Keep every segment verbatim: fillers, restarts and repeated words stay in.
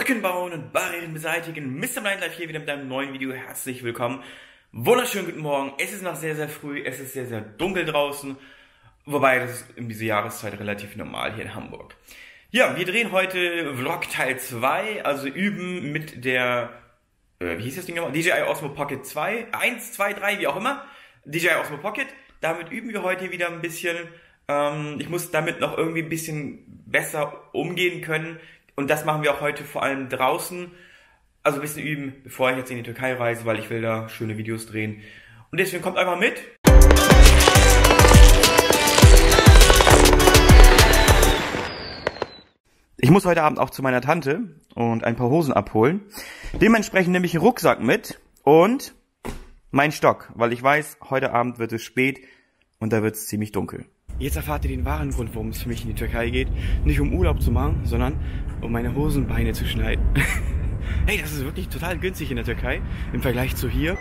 Brücken bauen und Barrieren beseitigen. Mister Blindlife hier wieder mit einem neuen Video. Herzlich willkommen. Wunderschönen guten Morgen. Es ist noch sehr, sehr früh. Es ist sehr, sehr dunkel draußen. Wobei, das ist in dieser Jahreszeit relativ normal hier in Hamburg. Ja, wir drehen heute Vlog Teil zwei. Also üben mit der, äh, wie hieß das Ding nochmal? D J I Osmo Pocket zwei. eins, zwei, drei, wie auch immer. D J I Osmo Pocket. Damit üben wir heute wieder ein bisschen. Ähm, ich muss damit noch irgendwie ein bisschen besser umgehen können. Und das machen wir auch heute vor allem draußen. Also ein bisschen üben, bevor ich jetzt in die Türkei reise, weil ich will da schöne Videos drehen. Und deswegen kommt einfach mit. Ich muss heute Abend auch zu meiner Tante und ein paar Hosen abholen. Dementsprechend nehme ich einen Rucksack mit und meinen Stock, weil ich weiß, heute Abend wird es spät und da wird es ziemlich dunkel. Jetzt erfahrt ihr den wahren Grund, warum es für mich in die Türkei geht. Nicht um Urlaub zu machen, sondern um meine Hosenbeine zu schneiden. Hey, das ist wirklich total günstig in der Türkei im Vergleich zu hier.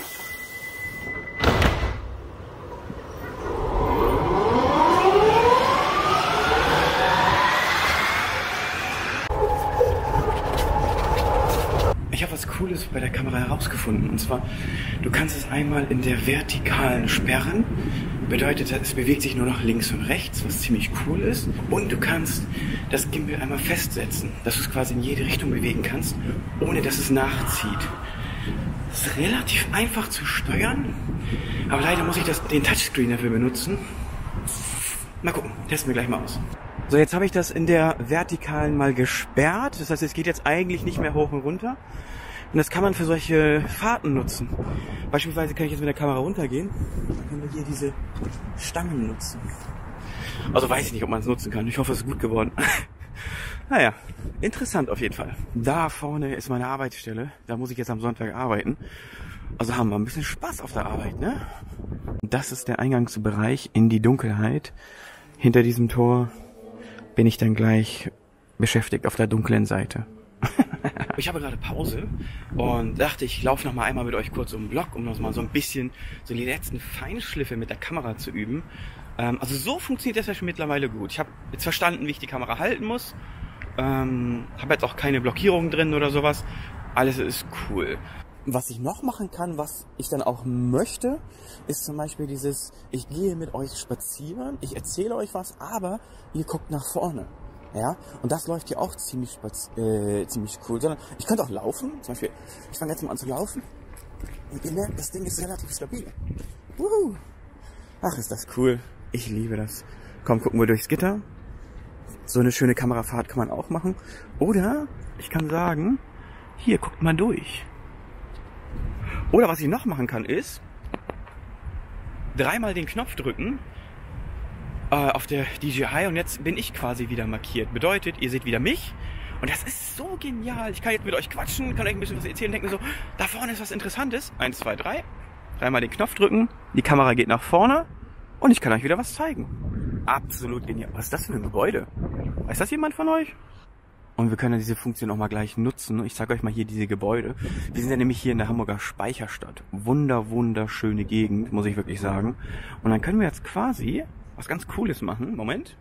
Ich habe was Cooles bei der Kamera herausgefunden. Und zwar, du kannst es einmal in der vertikalen sperren. Bedeutet, es bewegt sich nur noch links und rechts, was ziemlich cool ist. Und du kannst das Gimbal einmal festsetzen, dass du es quasi in jede Richtung bewegen kannst, ohne dass es nachzieht. Das ist relativ einfach zu steuern, aber leider muss ich das, den Touchscreen dafür benutzen. Mal gucken, testen wir gleich mal aus. So, jetzt habe ich das in der vertikalen mal gesperrt. Das heißt, es geht jetzt eigentlich nicht mehr hoch und runter. Und das kann man für solche Fahrten nutzen. Beispielsweise kann ich jetzt mit der Kamera runtergehen. Dann können wir hier diese Stangen nutzen. Also weiß ich nicht, ob man es nutzen kann. Ich hoffe, es ist gut geworden. Naja, interessant auf jeden Fall. Da vorne ist meine Arbeitsstelle. Da muss ich jetzt am Sonntag arbeiten. Also haben wir ein bisschen Spaß auf der Arbeit, ne? Das ist der Eingangsbereich in die Dunkelheit. Hinter diesem Tor bin ich dann gleich beschäftigt auf der dunklen Seite. Ich habe gerade Pause und dachte, ich laufe noch mal einmal mit euch kurz um den Block, um noch mal so ein bisschen so die letzten Feinschliffe mit der Kamera zu üben. Ähm, also so funktioniert das ja schon mittlerweile gut. Ich habe jetzt verstanden, wie ich die Kamera halten muss. Ähm, habe jetzt auch keine Blockierung drin oder sowas. Alles ist cool. Was ich noch machen kann, was ich dann auch möchte, ist zum Beispiel dieses, ich gehe mit euch spazieren, ich erzähle euch was, aber ihr guckt nach vorne. Ja, und das läuft hier auch ziemlich, äh, ziemlich cool. Sondern ich könnte auch laufen, zum Beispiel, ich fange jetzt mal an zu laufen und ihr merkt, das Ding ist relativ stabil. Wuhu. Ach, ist das cool. Ich liebe das. Komm, gucken wir durchs Gitter. So eine schöne Kamerafahrt kann man auch machen. Oder ich kann sagen, hier, guckt mal durch. Oder was ich noch machen kann ist, dreimal den Knopf drücken äh, auf der D J I und jetzt bin ich quasi wieder markiert. Bedeutet, ihr seht wieder mich und das ist so genial. Ich kann jetzt mit euch quatschen, kann euch ein bisschen was erzählen, denken so, da vorne ist was Interessantes. Eins, zwei, drei. Dreimal den Knopf drücken, die Kamera geht nach vorne und ich kann euch wieder was zeigen. Absolut genial. Was ist das für ein Gebäude? Weiß das jemand von euch? Und wir können diese Funktion auch mal gleich nutzen. Ich zeige euch mal hier diese Gebäude. Wir sind ja nämlich hier in der Hamburger Speicherstadt. Wunder, wunderschöne Gegend, muss ich wirklich sagen. Und dann können wir jetzt quasi was ganz Cooles machen. Moment.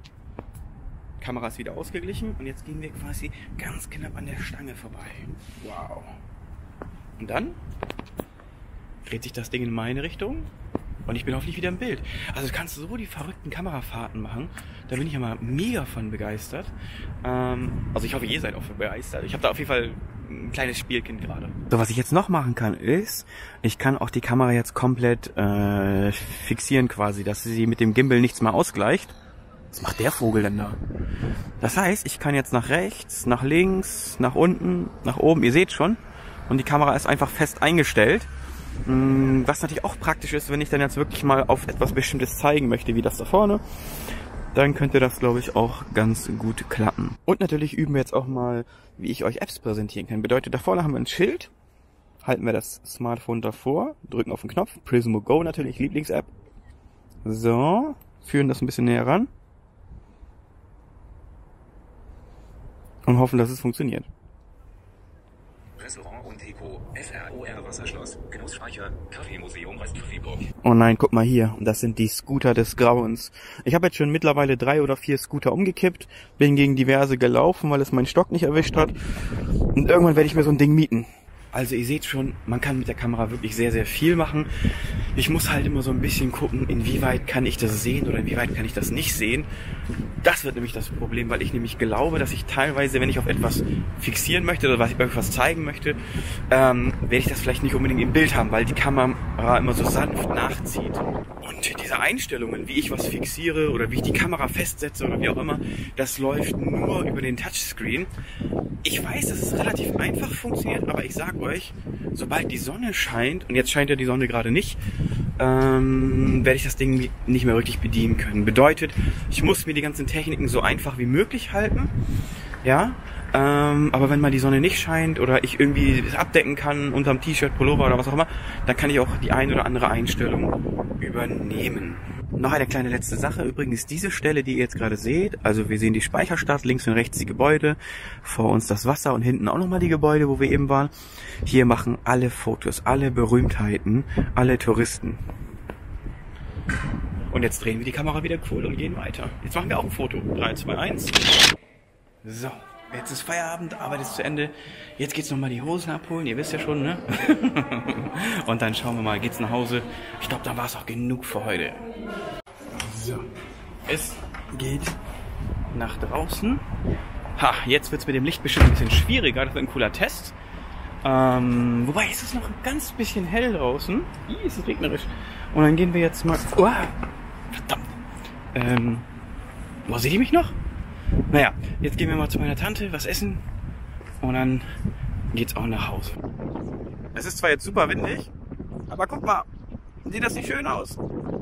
Kamera ist wieder ausgeglichen. Und jetzt gehen wir quasi ganz knapp an der Stange vorbei. Wow. Und dann dreht sich das Ding in meine Richtung. Und ich bin hoffentlich wieder im Bild. Also du kannst so die verrückten Kamerafahrten machen. Da bin ich ja mal mega von begeistert. Ähm, also ich hoffe, ihr seid auch von begeistert. Ich habe da auf jeden Fall ein kleines Spielkind gerade. So, was ich jetzt noch machen kann ist, ich kann auch die Kamera jetzt komplett äh, fixieren quasi, dass sie mit dem Gimbal nichts mehr ausgleicht. Was macht der Vogel denn da? Das heißt, ich kann jetzt nach rechts, nach links, nach unten, nach oben. Ihr seht schon. Und die Kamera ist einfach fest eingestellt. Was natürlich auch praktisch ist, wenn ich dann jetzt wirklich mal auf etwas Bestimmtes zeigen möchte, wie das da vorne, dann könnte das, glaube ich, auch ganz gut klappen. Und natürlich üben wir jetzt auch mal, wie ich euch Apps präsentieren kann. Bedeutet, da vorne haben wir ein Schild, halten wir das Smartphone davor, drücken auf den Knopf, Prismo Go natürlich, Lieblings-App. So, führen das ein bisschen näher ran und hoffen, dass es funktioniert. Restaurant und Deko, F R O R Wasserschloss, Genussspeicher, Kaffeemuseum Restfriburg. Oh nein, guck mal hier, das sind die Scooter des Grauens. Ich habe jetzt schon mittlerweile drei oder vier Scooter umgekippt, bin gegen diverse gelaufen, weil es meinen Stock nicht erwischt hat. Und irgendwann werde ich mir so ein Ding mieten. Also ihr seht schon, man kann mit der Kamera wirklich sehr, sehr viel machen. Ich muss halt immer so ein bisschen gucken, inwieweit kann ich das sehen oder inwieweit kann ich das nicht sehen. Das wird nämlich das Problem, weil ich nämlich glaube, dass ich teilweise, wenn ich auf etwas fixieren möchte oder was ich irgendwas zeigen möchte, ähm, werde ich das vielleicht nicht unbedingt im Bild haben, weil die Kamera immer so sanft nachzieht. Und diese Einstellungen, wie ich was fixiere oder wie ich die Kamera festsetze oder wie auch immer, das läuft nur über den Touchscreen. Ich weiß, dass es relativ einfach funktioniert, aber ich sage euch, sobald die Sonne scheint, und jetzt scheint ja die Sonne gerade nicht, ähm, werde ich das Ding nicht mehr wirklich bedienen können. Bedeutet, ich muss mir die ganzen Techniken so einfach wie möglich halten, ja, ähm, aber wenn mal die Sonne nicht scheint oder ich irgendwie das abdecken kann unterm T-Shirt, Pullover oder was auch immer, dann kann ich auch die ein oder andere Einstellung übernehmen. Noch eine kleine letzte Sache, übrigens diese Stelle, die ihr jetzt gerade seht, also wir sehen die Speicherstadt, links und rechts die Gebäude, vor uns das Wasser und hinten auch nochmal die Gebäude, wo wir eben waren. Hier machen alle Fotos, alle Berühmtheiten, alle Touristen. Und jetzt drehen wir die Kamera wieder cool und gehen weiter. Jetzt machen wir auch ein Foto. drei, zwei, eins. So, jetzt ist Feierabend, Arbeit ist zu Ende. Jetzt geht's nochmal die Hosen abholen, ihr wisst ja schon, ne? Und dann schauen wir mal, geht's nach Hause. Ich glaube, dann war es auch genug für heute. So, es geht nach draußen. Ha, jetzt wird's mit dem Licht bestimmt ein bisschen schwieriger. Das wird ein cooler Test. Ähm, wobei, ist es noch ein ganz bisschen hell draußen. Ih, ist es regnerisch. Und dann gehen wir jetzt mal... Oh, verdammt. Ähm, wo seht ihr mich noch? Naja, jetzt gehen wir mal zu meiner Tante, was essen. Und dann geht's auch nach Hause. Es ist zwar jetzt super windig, aber guck mal, sieht das nicht schön aus?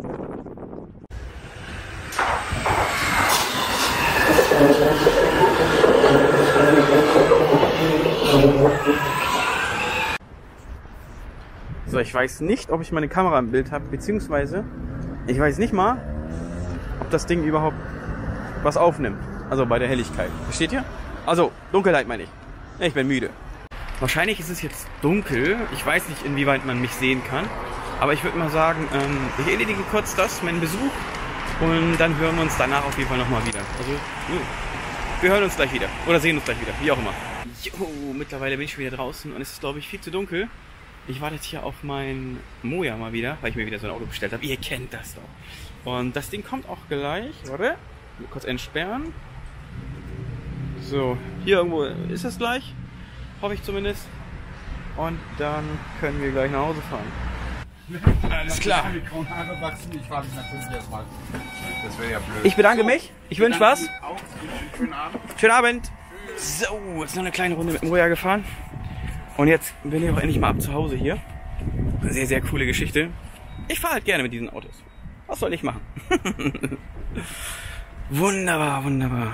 So, ich weiß nicht, ob ich meine Kamera im Bild habe, beziehungsweise ich weiß nicht mal, ob das Ding überhaupt was aufnimmt. Also bei der Helligkeit. Versteht ihr? Also, Dunkelheit meine ich. Ich bin müde. Wahrscheinlich ist es jetzt dunkel. Ich weiß nicht, inwieweit man mich sehen kann. Aber ich würde mal sagen, ähm, ich erledige kurz das, meinen Besuch. Und dann hören wir uns danach auf jeden Fall nochmal wieder. Also, wir hören uns gleich wieder. Oder sehen uns gleich wieder. Wie auch immer. Jo, mittlerweile bin ich schon wieder draußen. Und es ist, glaube ich, viel zu dunkel. Ich warte jetzt hier auf mein Moja mal wieder, weil ich mir wieder so ein Auto bestellt habe. Ihr kennt das doch. Und das Ding kommt auch gleich. Warte. Kurz entsperren. So, hier irgendwo ist es gleich. Hoffe ich zumindest. Und dann können wir gleich nach Hause fahren. Alles klar. Das wäre ja blöd. Ich bedanke mich. Ich wünsche was. Schönen Abend. Schönen Abend. So, jetzt noch eine kleine Runde mit dem Moja gefahren. Und jetzt bin ich auch endlich mal ab zu Hause hier. Sehr, sehr coole Geschichte. Ich fahre halt gerne mit diesen Autos. Was soll ich machen? Wunderbar, wunderbar.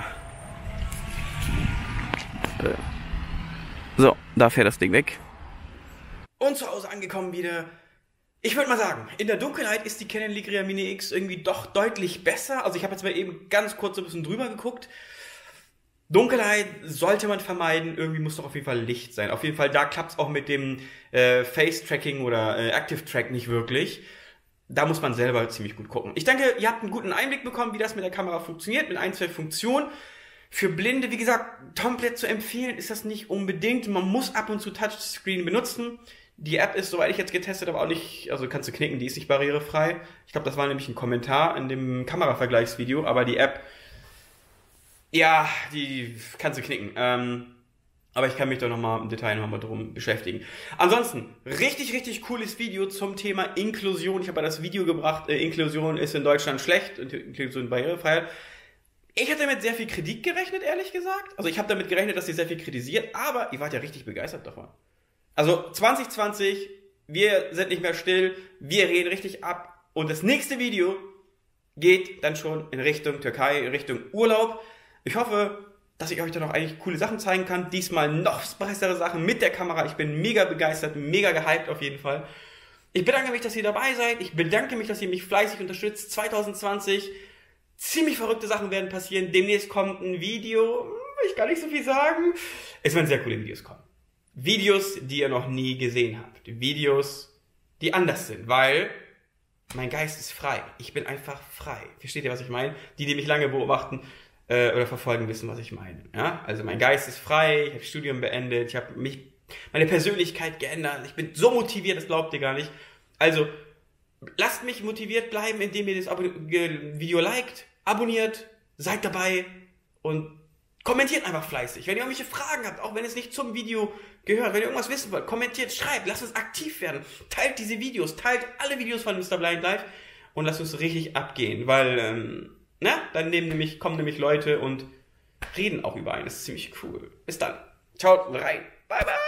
So, da fährt das Ding weg. Und zu Hause angekommen wieder. Ich würde mal sagen, in der Dunkelheit ist die Canon Ligrea Mini X irgendwie doch deutlich besser. Also ich habe jetzt mal eben ganz kurz so ein bisschen drüber geguckt. Dunkelheit sollte man vermeiden. Irgendwie muss doch auf jeden Fall Licht sein. Auf jeden Fall, da klappt es auch mit dem äh, Face-Tracking oder äh, Active Track nicht wirklich. Da muss man selber ziemlich gut gucken. Ich denke, ihr habt einen guten Einblick bekommen, wie das mit der Kamera funktioniert, mit ein, zwei Funktionen. Für Blinde, wie gesagt, komplett zu empfehlen ist das nicht unbedingt. Man muss ab und zu Touchscreen benutzen. Die App ist, soweit ich jetzt getestet habe, auch nicht, also kannst du knicken, die ist nicht barrierefrei. Ich glaube, das war nämlich ein Kommentar in dem Kameravergleichsvideo, aber die App, ja, die kannst du knicken. Ähm, aber ich kann mich da nochmal im Detail nochmal drum beschäftigen. Ansonsten, richtig, richtig cooles Video zum Thema Inklusion. Ich habe ja das Video gebracht, äh, Inklusion ist in Deutschland schlecht, Inklusion barrierefrei. Ich hatte damit sehr viel Kritik gerechnet, ehrlich gesagt. Also ich habe damit gerechnet, dass ihr sehr viel kritisiert, aber ihr wart ja richtig begeistert davon. Also zwanzig zwanzig, wir sind nicht mehr still, wir reden richtig ab. Und das nächste Video geht dann schon in Richtung Türkei, in Richtung Urlaub. Ich hoffe, dass ich euch da noch eigentlich coole Sachen zeigen kann. Diesmal noch bessere Sachen mit der Kamera. Ich bin mega begeistert, mega gehypt auf jeden Fall. Ich bedanke mich, dass ihr dabei seid. Ich bedanke mich, dass ihr mich fleißig unterstützt. zwanzig zwanzig, ziemlich verrückte Sachen werden passieren. Demnächst kommt ein Video, will ich gar nicht so viel sagen. Es werden sehr coole Videos kommen. Videos, die ihr noch nie gesehen habt. Videos, die anders sind, weil mein Geist ist frei. Ich bin einfach frei. Versteht ihr, was ich meine? Die, die mich lange beobachten äh, oder verfolgen, wissen, was ich meine. Ja? Also mein Geist ist frei, ich habe Studium beendet, ich habe mich, meine Persönlichkeit geändert. Ich bin so motiviert, das glaubt ihr gar nicht. Also, lasst mich motiviert bleiben, indem ihr das Video liked, abonniert, seid dabei und kommentiert einfach fleißig. Wenn ihr irgendwelche Fragen habt, auch wenn es nicht zum Video gehört, wenn ihr irgendwas wissen wollt, kommentiert, schreibt, lasst uns aktiv werden. Teilt diese Videos, teilt alle Videos von Mister Blind Life und lasst uns richtig abgehen, weil, ähm, na, dann nehmen nämlich, kommen nämlich Leute und reden auch über einen. Das ist ziemlich cool. Bis dann. Ciao rein. Bye, bye.